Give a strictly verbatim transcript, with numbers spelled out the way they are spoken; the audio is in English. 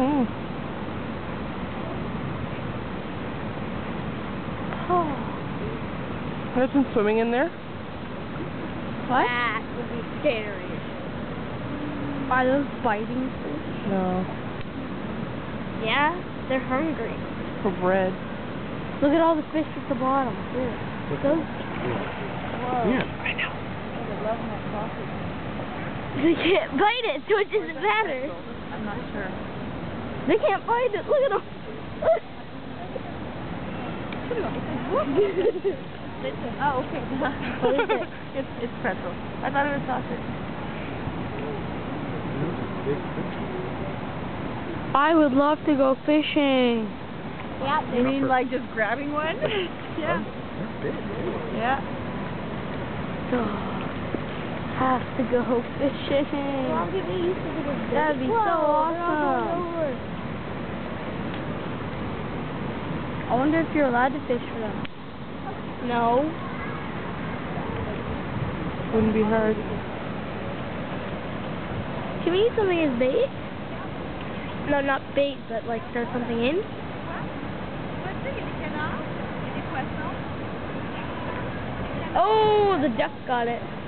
Mm. Oh. There's some swimming in there. What? That would be scary. Are those biting fish? No. Yeah, they're hungry. For bread. Look at all the fish at the bottom. Here. Those. Whoa. Yeah, I know. I love my coffee. They can't bite it, so it doesn't matter. I'm not sure. They can't bite it. Look at them. Oh, okay. What is it? It's it's pretzel. I thought it was sausage. I would love to go fishing. Yeah, You mean like just grabbing one? Yeah. Yeah. Oh, have to go fishing. Well, get me used to this. That'd be so awesome. I wonder if you're allowed to fish for them. No. Wouldn't be hard. Can we use something as bait? No, not bait, but like throw something in. Oh, the duck got it.